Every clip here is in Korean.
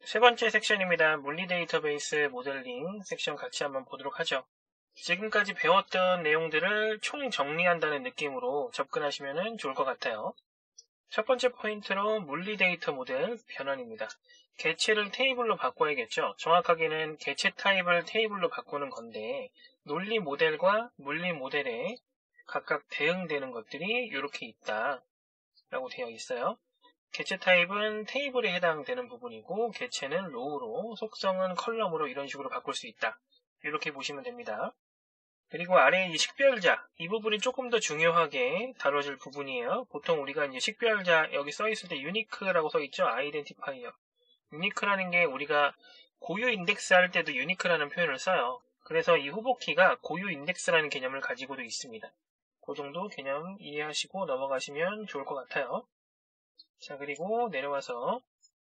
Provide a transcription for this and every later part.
세 번째 섹션입니다. 물리 데이터베이스 모델링 섹션 같이 한번 보도록 하죠. 지금까지 배웠던 내용들을 총 정리한다는 느낌으로 접근하시면 좋을 것 같아요. 첫 번째 포인트로 물리 데이터 모델 변환입니다. 개체를 테이블로 바꿔야겠죠. 정확하게는 개체 타입을 테이블로 바꾸는 건데 논리 모델과 물리 모델에 각각 대응되는 것들이 이렇게 있다 라고 되어 있어요. 개체 타입은 테이블에 해당되는 부분이고 개체는 로우로, 속성은 컬럼으로 이런 식으로 바꿀 수 있다. 이렇게 보시면 됩니다. 그리고 아래 이 식별자, 이 부분이 조금 더 중요하게 다뤄질 부분이에요. 보통 우리가 이제 식별자 여기 써 있을 때 유니크라고 써 있죠. 아이덴티파이어. 유니크라는 게 우리가 고유 인덱스 할 때도 유니크라는 표현을 써요. 그래서 이 후보키가 고유 인덱스라는 개념을 가지고도 있습니다. 그 정도 개념 이해하시고 넘어가시면 좋을 것 같아요. 자, 그리고 내려와서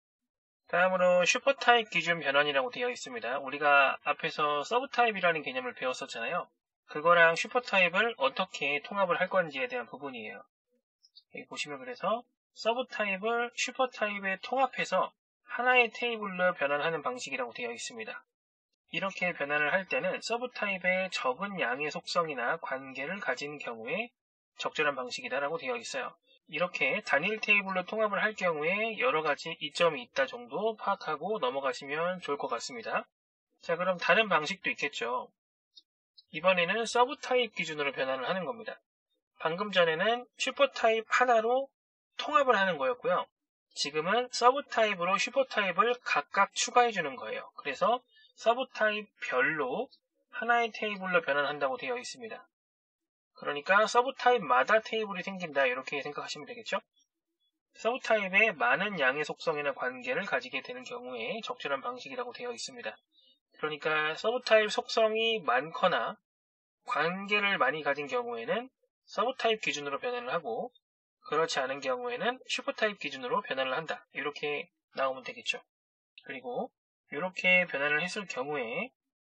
다음으로 슈퍼타입 기준 변환이라고 되어 있습니다. 우리가 앞에서 서브타입이라는 개념을 배웠었잖아요. 그거랑 슈퍼타입을 어떻게 통합을 할 건지에 대한 부분이에요. 여기 보시면 그래서 서브타입을 슈퍼타입에 통합해서 하나의 테이블로 변환하는 방식이라고 되어 있습니다. 이렇게 변환을 할 때는 서브타입의 적은 양의 속성이나 관계를 가진 경우에 적절한 방식이다라고 되어 있어요. 이렇게 단일 테이블로 통합을 할 경우에 여러 가지 이점이 있다 정도 파악하고 넘어가시면 좋을 것 같습니다. 자, 그럼 다른 방식도 있겠죠. 이번에는 서브 타입 기준으로 변환을 하는 겁니다. 방금 전에는 슈퍼 타입 하나로 통합을 하는 거였고요. 지금은 서브 타입으로 슈퍼 타입을 각각 추가해 주는 거예요. 그래서 서브 타입 별로 하나의 테이블로 변환한다고 되어 있습니다. 그러니까 서브 타입마다 테이블이 생긴다 이렇게 생각하시면 되겠죠. 서브 타입에 많은 양의 속성이나 관계를 가지게 되는 경우에 적절한 방식이라고 되어 있습니다. 그러니까 서브 타입 속성이 많거나 관계를 많이 가진 경우에는 서브 타입 기준으로 변환을 하고 그렇지 않은 경우에는 슈퍼 타입 기준으로 변환을 한다. 이렇게 나오면 되겠죠. 그리고 이렇게 변환을 했을 경우에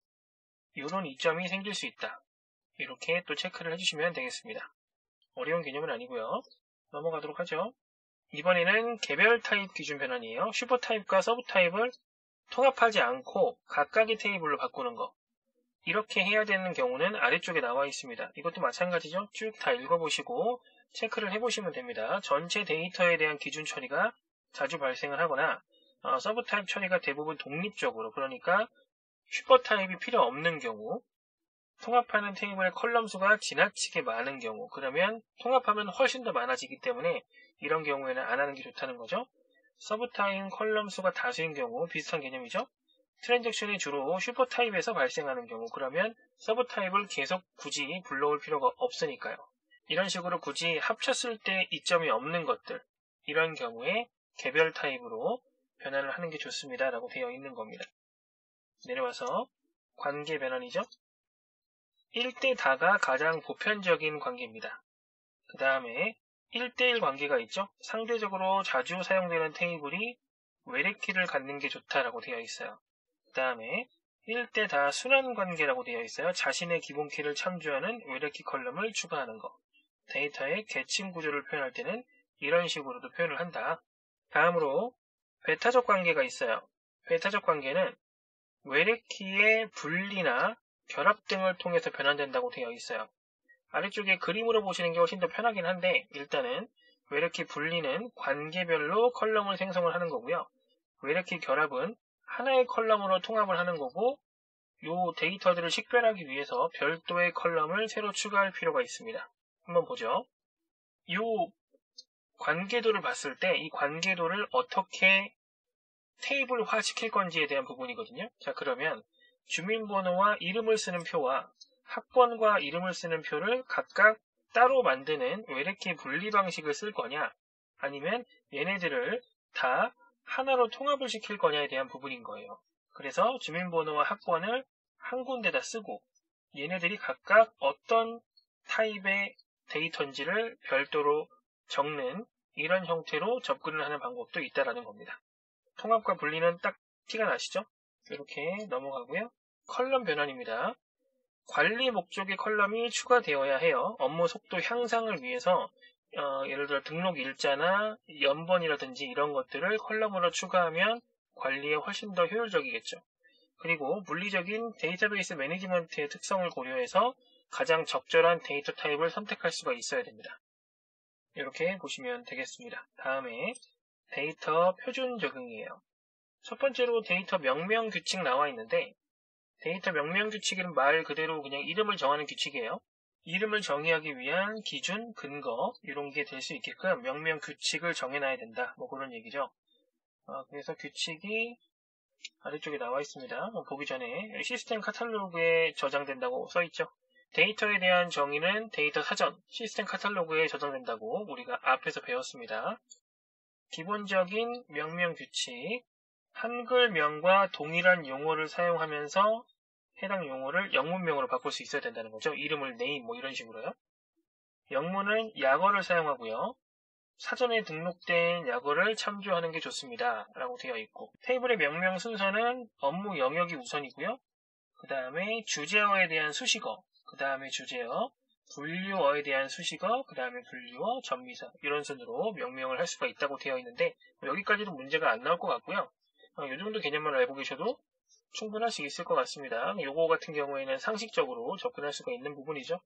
이런 이점이 생길 수 있다. 이렇게 또 체크를 해주시면 되겠습니다. 어려운 개념은 아니고요. 넘어가도록 하죠. 이번에는 개별 타입 기준 변환이에요. 슈퍼 타입과 서브 타입을 통합하지 않고 각각의 테이블로 바꾸는 거. 이렇게 해야 되는 경우는 아래쪽에 나와 있습니다. 이것도 마찬가지죠. 쭉 다 읽어보시고 체크를 해보시면 됩니다. 전체 데이터에 대한 기준 처리가 자주 발생을 하거나 서브 타입 처리가 대부분 독립적으로, 그러니까 슈퍼 타입이 필요 없는 경우, 통합하는 테이블의 컬럼 수가 지나치게 많은 경우, 그러면 통합하면 훨씬 더 많아지기 때문에 이런 경우에는 안 하는 게 좋다는 거죠. 서브 타입 컬럼 수가 다수인 경우 비슷한 개념이죠. 트랜잭션이 주로 슈퍼 타입에서 발생하는 경우, 그러면 서브 타입을 계속 굳이 불러올 필요가 없으니까요. 이런 식으로 굳이 합쳤을 때 이점이 없는 것들, 이런 경우에 개별 타입으로 변환을 하는 게 좋습니다 라고 되어 있는 겁니다. 내려와서 관계 변환이죠. 1대 다가 가장 보편적인 관계입니다. 그 다음에 1대1 관계가 있죠. 상대적으로 자주 사용되는 테이블이 외래키를 갖는 게 좋다라고 되어 있어요. 그 다음에 1대 다 순환 관계라고 되어 있어요. 자신의 기본 키를 참조하는 외래키 컬럼을 추가하는 거. 데이터의 계층 구조를 표현할 때는 이런 식으로도 표현을 한다. 다음으로 베타적 관계가 있어요. 베타적 관계는 외래키의 분리나 결합 등을 통해서 변환된다고 되어 있어요. 아래쪽에 그림으로 보시는 게 훨씬 더 편하긴 한데 일단은 외래키 분리는 관계별로 컬럼을 생성을 하는 거고요. 외래키 결합은 하나의 컬럼으로 통합을 하는 거고 이 데이터들을 식별하기 위해서 별도의 컬럼을 새로 추가할 필요가 있습니다. 한번 보죠. 이 관계도를 봤을 때 이 관계도를 어떻게 테이블화 시킬 건지에 대한 부분이거든요. 자, 그러면 주민번호와 이름을 쓰는 표와 학번과 이름을 쓰는 표를 각각 따로 만드는 외래키 분리 방식을 쓸 거냐, 아니면 얘네들을 다 하나로 통합을 시킬 거냐에 대한 부분인 거예요. 그래서 주민번호와 학번을 한 군데다 쓰고 얘네들이 각각 어떤 타입의 데이터인지를 별도로 적는 이런 형태로 접근을 하는 방법도 있다라는 겁니다. 통합과 분리는 딱 티가 나시죠? 이렇게 넘어가고요. 컬럼 변환입니다. 관리 목적의 컬럼이 추가되어야 해요. 업무 속도 향상을 위해서 예를 들어 등록 일자나 연번이라든지 이런 것들을 컬럼으로 추가하면 관리에 훨씬 더 효율적이겠죠. 그리고 물리적인 데이터베이스 매니지먼트의 특성을 고려해서 가장 적절한 데이터 타입을 선택할 수가 있어야 됩니다. 이렇게 보시면 되겠습니다. 다음에 데이터 표준 적용이에요. 첫 번째로 데이터 명명 규칙 나와 있는데, 데이터 명명 규칙은 말 그대로 그냥 이름을 정하는 규칙이에요. 이름을 정의하기 위한 기준, 근거 이런 게 될 수 있게끔 명명 규칙을 정해놔야 된다. 뭐 그런 얘기죠. 그래서 규칙이 아래쪽에 나와 있습니다. 보기 전에 시스템 카탈로그에 저장된다고 써있죠. 데이터에 대한 정의는 데이터 사전, 시스템 카탈로그에 저장된다고 우리가 앞에서 배웠습니다. 기본적인 명명 규칙, 한글명과 동일한 용어를 사용하면서 해당 용어를 영문명으로 바꿀 수 있어야 된다는 거죠. 이름을 name 뭐 이런 식으로요. 영문은 약어를 사용하고요. 사전에 등록된 약어를 참조하는 게 좋습니다. 라고 되어 있고, 테이블의 명명 순서는 업무 영역이 우선이고요. 그 다음에 주제어에 대한 수식어, 그 다음에 주제어, 분류어에 대한 수식어, 그 다음에 분류어, 전미사 이런 순으로 명명을 할 수가 있다고 되어 있는데 여기까지도 문제가 안 나올 것 같고요. 이 정도 개념만 알고 계셔도 충분할 수 있을 것 같습니다. 요거 같은 경우에는 상식적으로 접근할 수가 있는 부분이죠.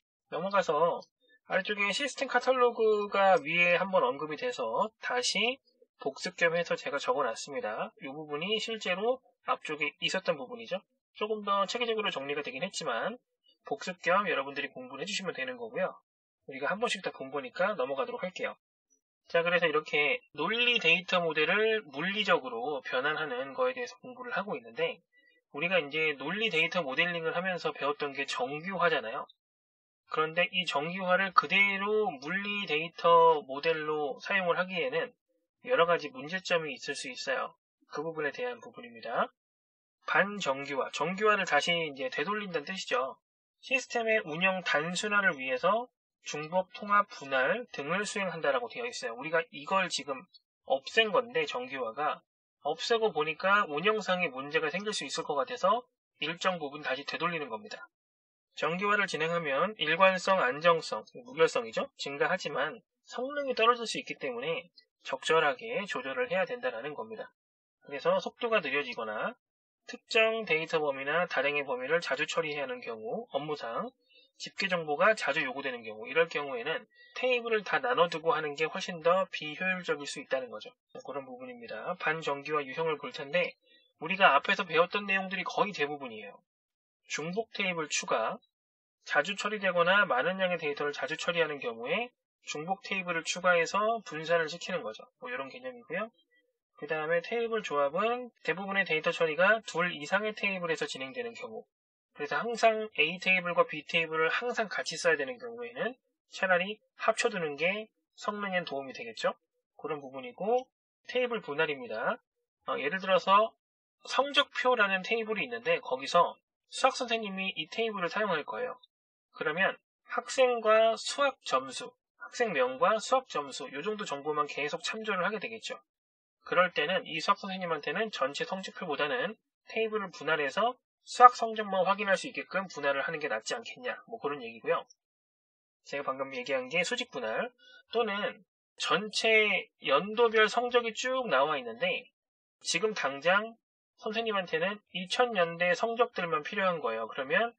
넘어가서 아래쪽에 시스템 카탈로그가 위에 한번 언급이 돼서 다시 복습 겸 해서 제가 적어놨습니다. 이 부분이 실제로 앞쪽에 있었던 부분이죠. 조금 더 체계적으로 정리가 되긴 했지만 복습 겸 여러분들이 공부를 해주시면 되는 거고요. 우리가 한 번씩 다 공부니까 넘어가도록 할게요. 자, 그래서 이렇게 논리 데이터 모델을 물리적으로 변환하는 거에 대해서 공부를 하고 있는데, 우리가 이제 논리 데이터 모델링을 하면서 배웠던 게 정규화잖아요. 그런데 이 정규화를 그대로 물리 데이터 모델로 사용을 하기에는 여러 가지 문제점이 있을 수 있어요. 그 부분에 대한 부분입니다. 반정규화, 정규화를 다시 이제 되돌린다는 뜻이죠. 시스템의 운영 단순화를 위해서 중복 통합 분할 등을 수행한다라고 되어 있어요. 우리가 이걸 지금 없앤 건데 정규화가 없애고 보니까 운영상에 문제가 생길 수 있을 것 같아서 일정 부분 다시 되돌리는 겁니다. 정규화를 진행하면 일관성, 안정성, 무결성이죠. 증가하지만 성능이 떨어질 수 있기 때문에 적절하게 조절을 해야 된다는 겁니다. 그래서 속도가 느려지거나 특정 데이터 범위나 다량의 범위를 자주 처리해야 하는 경우, 업무상 집계 정보가 자주 요구되는 경우, 이럴 경우에는 테이블을 다 나눠두고 하는 게 훨씬 더 비효율적일 수 있다는 거죠. 그런 부분입니다. 반정규화 유형을 볼 텐데 우리가 앞에서 배웠던 내용들이 거의 대부분이에요. 중복 테이블 추가, 자주 처리되거나 많은 양의 데이터를 자주 처리하는 경우에 중복 테이블을 추가해서 분산을 시키는 거죠. 뭐 이런 개념이고요. 그 다음에 테이블 조합은 대부분의 데이터 처리가 둘 이상의 테이블에서 진행되는 경우, 그래서 항상 A 테이블과 B 테이블을 항상 같이 써야 되는 경우에는 차라리 합쳐두는 게 성능에 도움이 되겠죠. 그런 부분이고, 테이블 분할입니다. 예를 들어서 성적표라는 테이블이 있는데 거기서 수학 선생님이 이 테이블을 사용할 거예요. 그러면 학생과 수학 점수, 학생명과 수학 점수 이 정도 정보만 계속 참조를 하게 되겠죠. 그럴 때는 이 수학 선생님한테는 전체 성적표보다는 테이블을 분할해서 수학 성적만 확인할 수 있게끔 분할을 하는 게 낫지 않겠냐, 뭐 그런 얘기고요. 제가 방금 얘기한 게 수직 분할, 또는 전체 연도별 성적이 쭉 나와 있는데 지금 당장 선생님한테는 2000년대 성적들만 필요한 거예요. 그러면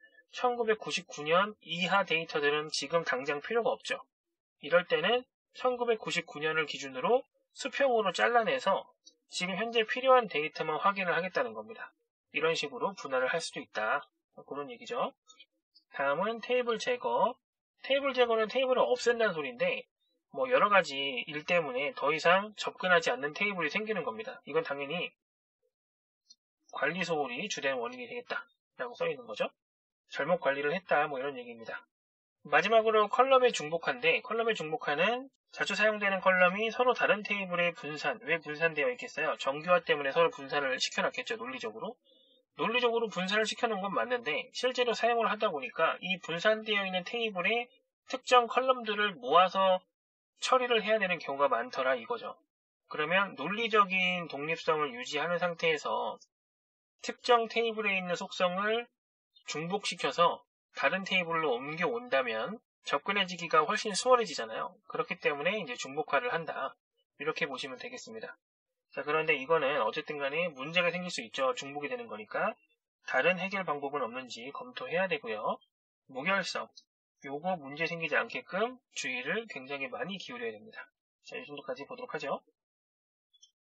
1999년 이하 데이터들은 지금 당장 필요가 없죠. 이럴 때는 1999년을 기준으로 수평으로 잘라내서 지금 현재 필요한 데이터만 확인을 하겠다는 겁니다. 이런 식으로 분할을 할 수도 있다. 그런 얘기죠. 다음은 테이블 제거. 테이블 제거는 테이블을 없앤다는 소리인데 뭐 여러 가지 일 때문에 더 이상 접근하지 않는 테이블이 생기는 겁니다. 이건 당연히 관리 소홀이 주된 원인이 되겠다 라고 써 있는 거죠. 잘못 관리를 했다, 뭐 이런 얘기입니다. 마지막으로 컬럼의 중복화인데, 컬럼의 중복화는 자주 사용되는 컬럼이 서로 다른 테이블에 분산, 왜 분산되어 있겠어요? 정규화 때문에 서로 분산을 시켜놨겠죠, 논리적으로. 논리적으로 분산을 시켜놓은 건 맞는데 실제로 사용을 하다 보니까 이 분산되어 있는 테이블에 특정 컬럼들을 모아서 처리를 해야 되는 경우가 많더라 이거죠. 그러면 논리적인 독립성을 유지하는 상태에서 특정 테이블에 있는 속성을 중복시켜서 다른 테이블로 옮겨온다면 접근해지기가 훨씬 수월해지잖아요. 그렇기 때문에 이제 중복화를 한다. 이렇게 보시면 되겠습니다. 자, 그런데 이거는 어쨌든 간에 문제가 생길 수 있죠. 중복이 되는 거니까. 다른 해결 방법은 없는지 검토해야 되고요. 무결성. 요거 문제 생기지 않게끔 주의를 굉장히 많이 기울여야 됩니다. 자, 이 정도까지 보도록 하죠.